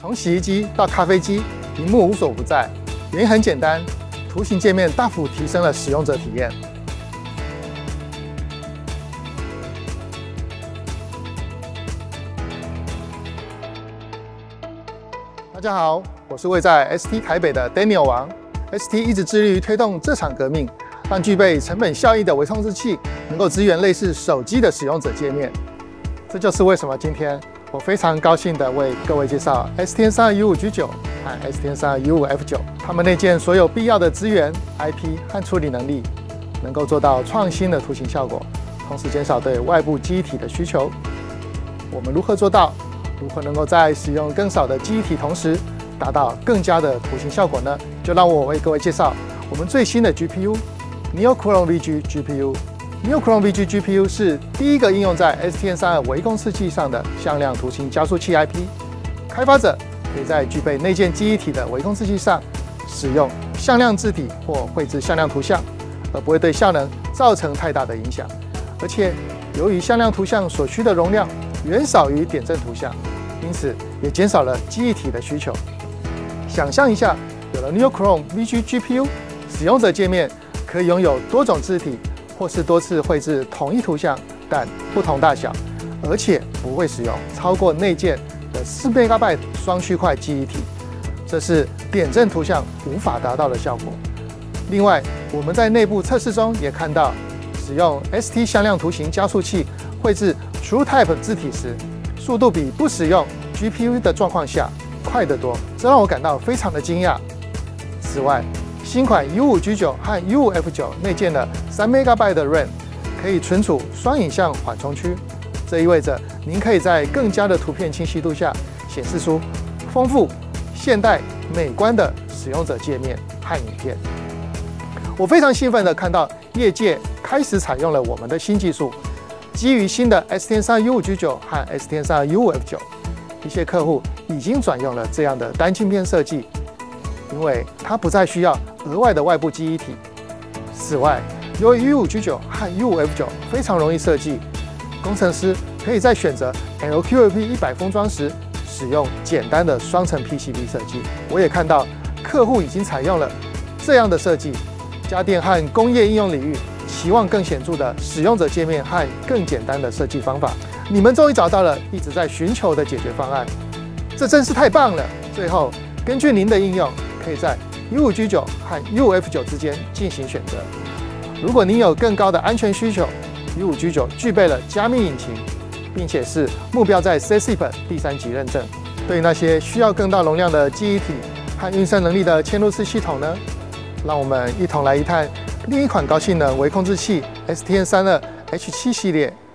从洗衣机到咖啡机，屏幕无所不在，原因很简单，图形界面大幅提升了使用者体验。大家好，我是位在 ST 台北的 Daniel 王。ST 一直致力于推动这场革命，让具备成本效益的微控制器能够支援类似手机的使用者界面。这就是为什么今天我非常高兴地为各位介绍 STM32U5G9 和 STM32U5F9， 它们内建所有必要的资源、IP 和处理能力，能够做到创新的图形效果，同时减少对外部记忆体的需求。我们如何做到？如何能够在使用更少的记忆体同时，达到更佳的图形效果呢？就让我为各位介绍我们最新的 GPU NeoChrome VG GPU。NeoChrome VG GPU 是第一个应用在 STM32微控制器上的向量图形加速器 IP。开发者可以在具备内建记忆体的微控制器上，使用向量字体或绘制向量图像，而不会对效能造成太大的影响。而且，由于向量图像所需的容量远少于点阵图像，因此也减少了记忆体的需求。想象一下，有了 NeoChrome VG GPU， 使用者界面可以拥有多种字体，或是多次绘制同一图像，但不同大小，而且不会使用超过内建的4MB 双区块记忆体，这是点阵图像无法达到的效果。另外，我们在内部测试中也看到，使用 ST 向量图形加速器绘制 TrueType 字体时，速度比不使用 GPU 的状况下快得多，这让我感到非常的惊讶。此外，新款 U5G9 和 U5F9 内建了3MB 的 RAM， 可以存储双影像缓冲区，这意味着您可以在更佳的图片清晰度下显示出丰富、现代、美观的使用者界面和影片。我非常兴奋地看到业界开始采用了我们的新技术，基于新的 STM32U5G9 和 STM32U5F9， 一些客户已经转用了这样的单晶片设计，因为它不再需要额外的外部记忆体。此外，由于 U5G9 和 U5F9 非常容易设计，工程师可以在选择 LQAP100 封装时使用简单的双层 PCB 设计。我也看到客户已经采用了这样的设计，家电和工业应用领域期望更显著的使用者界面和更简单的设计方法。你们终于找到了一直在寻求的解决方案，这真是太棒了！最后，根据您的应用，可以在 U5G9 和 U5F9 之间进行选择。如果您有更高的安全需求， U5G9 具备了加密引擎，并且是目标在 CSIP 第3级认证。对于那些需要更大容量的记忆体和运算能力的嵌入式系统呢？让我们一同来一探另一款高性能微控制器 STM32H7 系列